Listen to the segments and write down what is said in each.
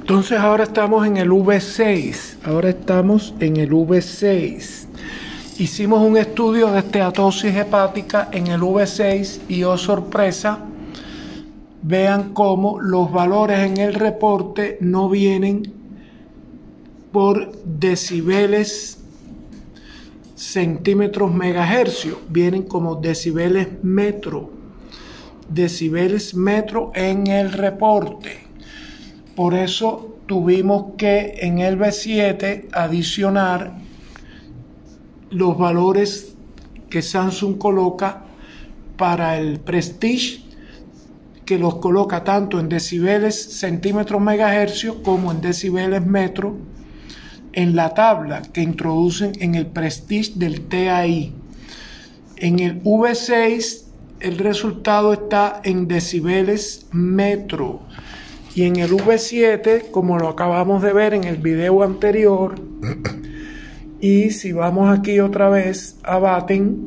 Entonces ahora estamos en el V6. Hicimos un estudio de esteatosis hepática en el V6 y, oh sorpresa, vean cómo los valores en el reporte no vienen por decibeles, centímetros, megahercios, vienen como decibeles metro en el reporte. Por eso tuvimos que en el V7 adicionar los valores que Samsung coloca para el Prestige, que los coloca tanto en decibeles, centímetros, megahercios como en decibeles metro en la tabla que introducen en el Prestige del TAI. En el V6 el resultado está en decibeles metro y en el V7, como lo acabamos de ver en el video anterior, y si vamos aquí otra vez a Batten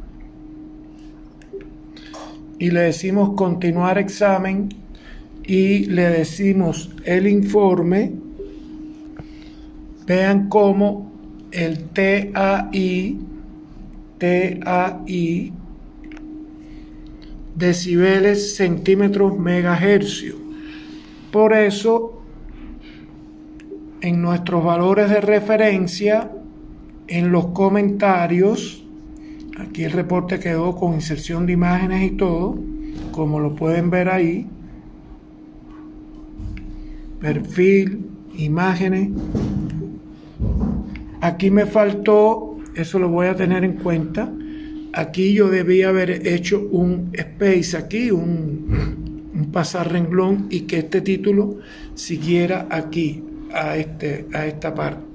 y le decimos continuar examen y le decimos el informe, vean cómo el TAI decibeles, centímetros, megahercios. Por eso en nuestros valores de referencia, en los comentarios, aquí el reporte quedó con inserción de imágenes y todo, como lo pueden ver ahí, perfil, imágenes. Aquí me faltó, eso lo voy a tener en cuenta, aquí yo debía haber hecho un space aquí, un pasar renglón, y que este título siguiera aquí, a esta parte.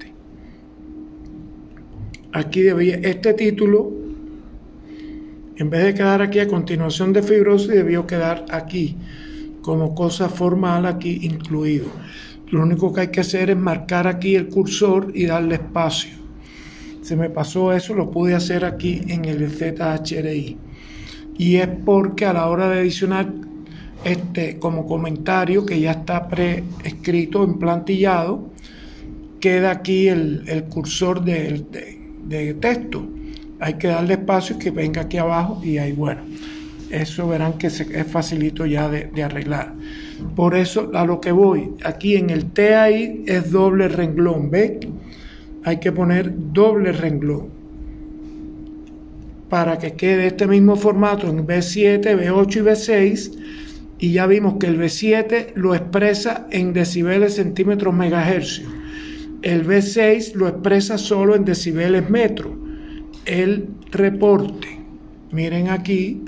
Aquí debía, este título, en vez de quedar aquí a continuación de fibrosis, debió quedar aquí, como cosa formal aquí incluido. Lo único que hay que hacer es marcar aquí el cursor y darle espacio. Se me pasó eso, lo pude hacer aquí en el ZHRI. Y es porque a la hora de adicionar como comentario, que ya está preescrito en plantillado, queda aquí el cursor de texto. Hay que darle espacio y que venga aquí abajo, y ahí, bueno, eso verán que es facilito ya de arreglar. Por eso, a lo que voy, aquí en el TAI es doble renglón, ¿ve? Hay que poner doble renglón para que quede este mismo formato en V7, V8 y V6, y ya vimos que el V7 lo expresa en decibeles, centímetros, megahercios. El V6 lo expresa solo en decibeles metro. El reporte, miren aquí,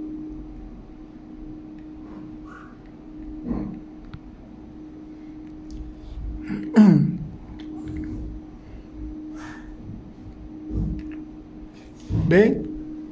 ¿ven?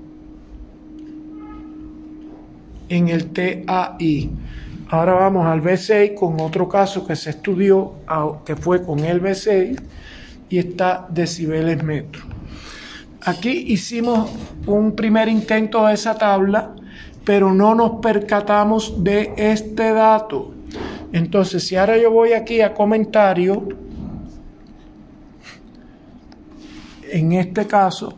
En el TAI. Ahora vamos al V6 con otro caso que se estudió, que fue con el V6, y está decibeles metro. Aquí hicimos un primer intento de esa tabla, pero no nos percatamos de este dato. Entonces, si ahora yo voy aquí a comentario, en este caso,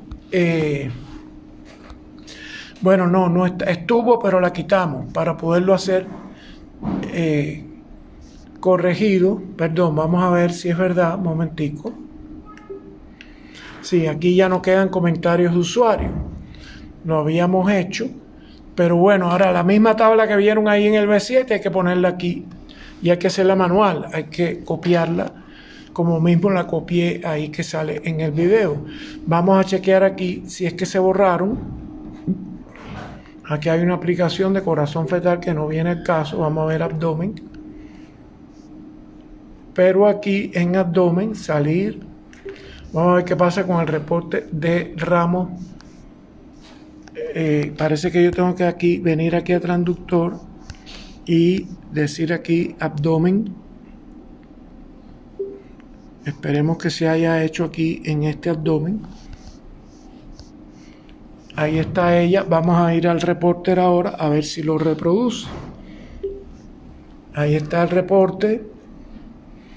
bueno, no estuvo, pero la quitamos para poderlo hacer corregido. Perdón, vamos a ver si es verdad, un momentico. Sí, aquí ya no quedan comentarios de usuario, lo habíamos hecho, pero bueno, ahora la misma tabla que vieron ahí en el V7 hay que ponerla aquí, y hay que hacerla manual, hay que copiarla como mismo la copié ahí que sale en el video. Vamos a chequear aquí si es que se borraron. Aquí hay una aplicación de corazón fetal que no viene al caso. Vamos a ver abdomen, pero aquí en abdomen, salir, vamos a ver qué pasa con el reporte de Ramos. Parece que yo tengo que aquí venir aquí a transductor y decir aquí abdomen. Esperemos que se haya hecho aquí en este abdomen. Ahí está ella. Vamos a ir al reporter ahora a ver si lo reproduce. Ahí está el reporte.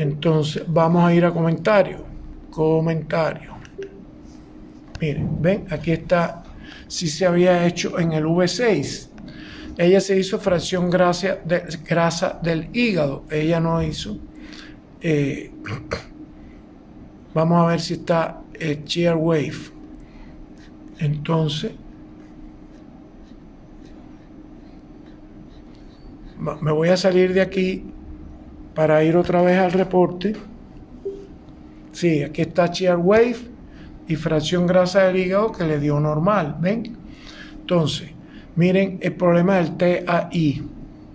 Entonces vamos a ir a comentarios. Miren, ven, aquí está, si se había hecho en el V6. Ella se hizo fracción grasa del hígado, ella no hizo. Vamos a ver si está shear wave. Entonces me voy a salir de aquí para ir otra vez al reporte. Sí, aquí está shear wave y fracción grasa del hígado que le dio normal, ¿ven? Entonces, miren el problema del TAI.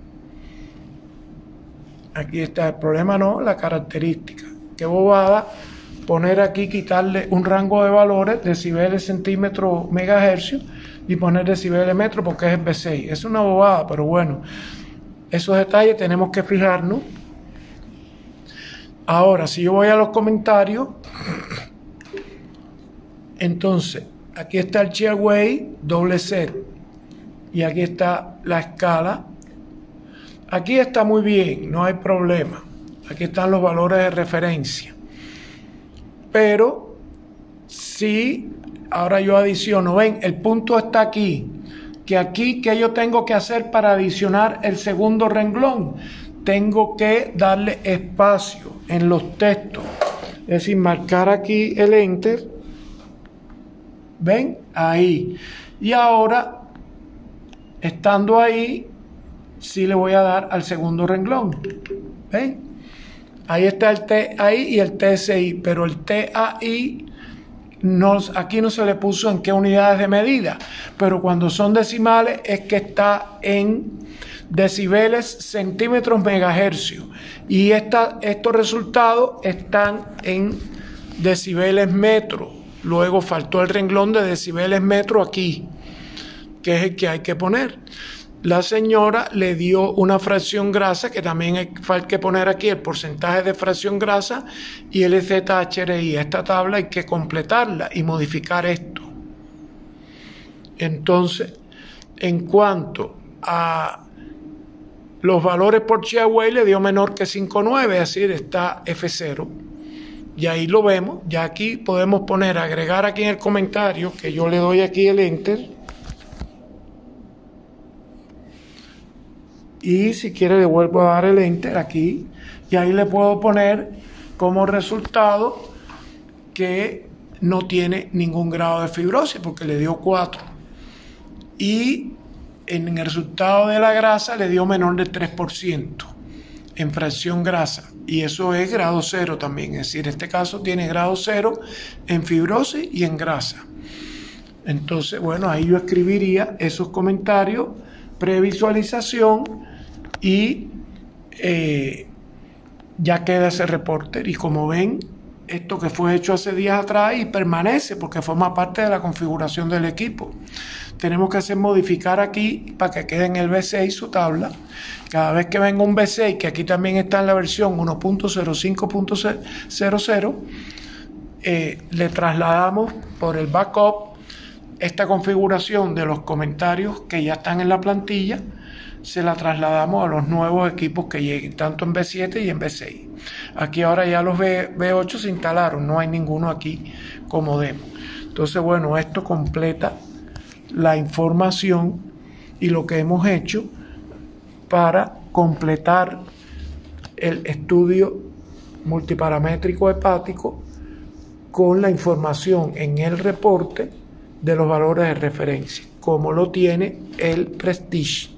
Aquí está el problema, no, la característica. Qué bobada poner aquí, quitarle un rango de valores, decibeles, centímetros, megahercios, y poner decibeles, metros, porque es el B6. Es una bobada, pero bueno, esos detalles tenemos que fijarnos. Ahora, si yo voy a los comentarios, entonces, aquí está el shear wave, doble set, y aquí está la escala. Aquí está muy bien, no hay problema. Aquí están los valores de referencia. Pero si ahora yo adiciono, ven, el punto está aquí. ¿Qué yo tengo que hacer para adicionar el segundo renglón? Tengo que darle espacio en los textos. Es decir, marcar aquí el enter. ¿Ven? Ahí. Y ahora, estando ahí, sí le voy a dar al segundo renglón. ¿Ven? Ahí está el TAI y el TSI, pero el TAI aquí no se le puso en qué unidades de medida, pero cuando son decimales es que está en decibeles, centímetros, megahercios, y estos resultados están en decibeles metros. Luego faltó el renglón de decibeles metro aquí, que es el que hay que poner. La señora le dio una fracción grasa, que también hay que poner aquí el porcentaje de fracción grasa y el ZHRI. Esta tabla hay que completarla y modificar esto. Entonces, en cuanto a los valores por shear wave, le dio menor que 5,9, es decir, está F0. Y ahí lo vemos. Ya aquí podemos poner, agregar aquí en el comentario, que yo le doy aquí el enter. Y si quiere le vuelvo a dar el enter aquí, y ahí le puedo poner como resultado que no tiene ningún grado de fibrosis porque le dio 4, y en el resultado de la grasa le dio menor del 3% en fracción grasa, y eso es grado 0 también, es decir, en este caso tiene grado 0 en fibrosis y en grasa. Entonces, bueno, ahí yo escribiría esos comentarios, previsualización, y ya queda ese reporte. Y como ven, esto que fue hecho hace días atrás y permanece porque forma parte de la configuración del equipo. Tenemos que modificar aquí para que quede en el V6 su tabla. Cada vez que venga un V6, que aquí también está en la versión 1.05.00, le trasladamos por el backup esta configuración de los comentarios que ya están en la plantilla, se la trasladamos a los nuevos equipos que lleguen, tanto en V7 y en V6. Aquí ahora ya los V8 se instalaron, no hay ninguno aquí como demo. Entonces, bueno, esto completa la información y lo que hemos hecho para completar el estudio multiparamétrico hepático con la información en el reporte de los valores de referencia, como lo tiene el Prestige.